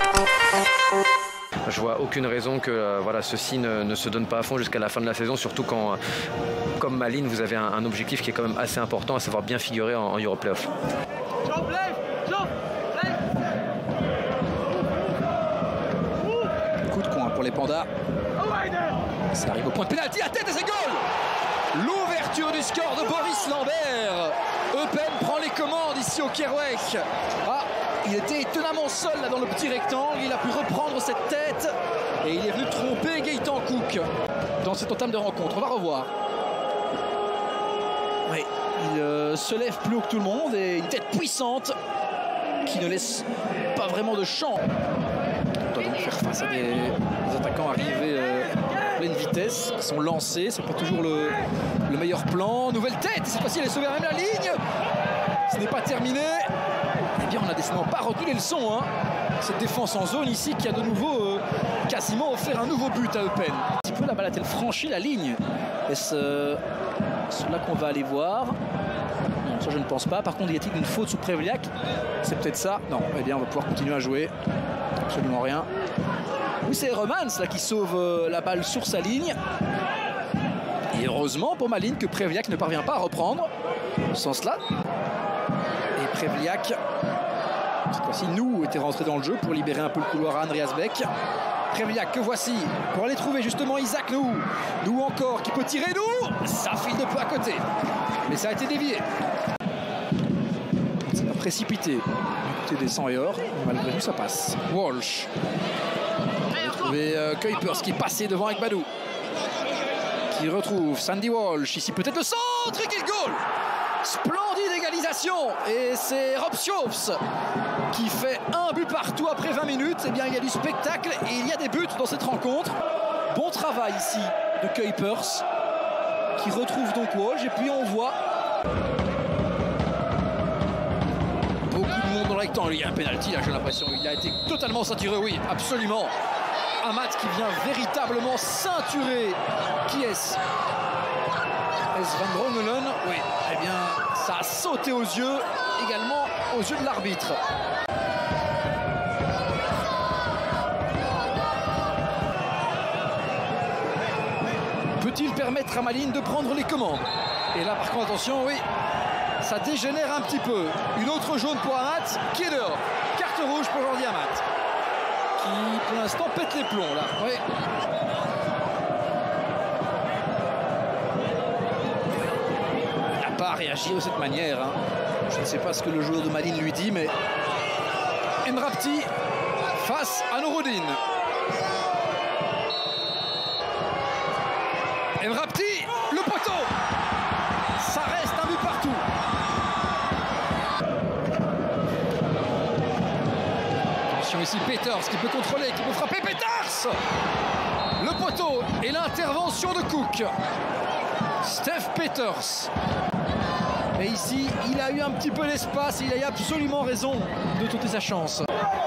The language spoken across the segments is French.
Je vois aucune raison que voilà, ceux-ci ne se donnent pas à fond jusqu'à la fin de la saison, surtout quand, comme Malines, vous avez un objectif qui est quand même assez important, à savoir bien figurer en Euro Playoff. Coup de coin pour les Pandas. Ça arrive au point de pénalty, la tête et c'est goal. L'ouverture du score de Boris Lambert. Eupen prend les commandes ici au Kerouac. Ah, il était étonnamment seul là dans le petit rectangle. Il a pu reprendre cette tête et il est venu tromper Gaëtan Cook dans cette entame de rencontre. On va revoir. Oui, il se lève plus haut que tout le monde et une tête puissante qui ne laisse pas vraiment de champ. On doit donc faire face à des attaquants arrivés à pleine vitesse, qui sont lancés. C'est pas toujours le meilleur plan. Nouvelle tête, cette fois-ci elle est sauvée à même la ligne. Ce n'est pas terminé. Eh bien, on n'a décidément pas retenu les leçons. Hein. Cette défense en zone ici qui a de nouveau quasiment offert un nouveau but à Eupen. Un petit peu la balle a-t-elle franchi la ligne? Est-ce cela qu'on va aller voir? Non, ça je ne pense pas. Par contre, y a-t-il une faute sur Prevliak? C'est peut-être ça. Non, eh bien on va pouvoir continuer à jouer. Absolument rien. Oui, c'est Romans là qui sauve la balle sur sa ligne. Et heureusement pour Malines que Prevliak ne parvient pas à reprendre dans ce sens-là. Et Prevliak, cette fois-ci, nous était rentré dans le jeu pour libérer un peu le couloir à Andreas Beck. Prevliak que voici pour aller trouver justement Isaac Nou. Nou encore qui peut tirer Nou. Ça file de peu à côté. Mais ça a été dévié. C'est pas précipité. Du côté des 100 et or. Malgré tout ça passe. Walsh. Et Kuipers qui passait devant avec Badou. Qui retrouve Sandy Walsh. Ici peut-être le centre et quel goal! Splendide égalisation. Et c'est Rob Schoofs qui fait un but partout après 20 minutes. Eh bien il y a du spectacle et il y a des buts dans cette rencontre. Bon travail ici de Kuipers qui retrouve donc Walsh. Et puis on voit beaucoup de monde dans le rectangle. Il y a un penalty là, j'ai l'impression. Il a été totalement saturé, oui, absolument. Amat qui vient véritablement ceinturer. Qui est-ce? Est-ce Van Drongelen? Oui, eh bien, ça a sauté aux yeux, également aux yeux de l'arbitre. Peut-il permettre à Malines de prendre les commandes? Et là, par contre, attention, oui, ça dégénère un petit peu. Une autre jaune pour Amat, qui est dehors. Carte rouge pour Jordi Amat, qui pour l'instant pète les plombs là. Oui. Il n'a pas réagi de cette manière. Hein. Je ne sais pas ce que le joueur de Malines lui dit, mais Emrapti face à Nouroudine. Emrapti, le poteau. Ça reste un but partout. Ici Peters qui peut contrôler, qui peut frapper. Peters, le poteau et l'intervention de Cook. Steph Peters. Et ici, il a eu un petit peu l'espace. Il a eu absolument raison de tenter sa chance.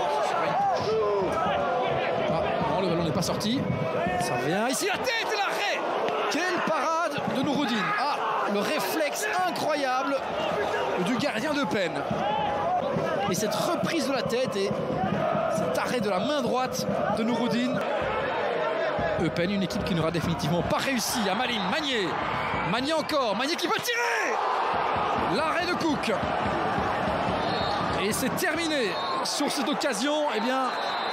Ah, non, le ballon n'est pas sorti. Ça revient. Ici, la tête et l'arrêt. Quelle parade de Nouroudine. Ah, le réflexe incroyable du gardien d'Eupen. Et cette reprise de la tête et cet arrêt de la main droite de Nouroudine. Eupen, une équipe qui n'aura définitivement pas réussi à Malines. Magné. Magné encore. Magné qui peut tirer. L'arrêt de Cook. Et c'est terminé sur cette occasion. Eh bien,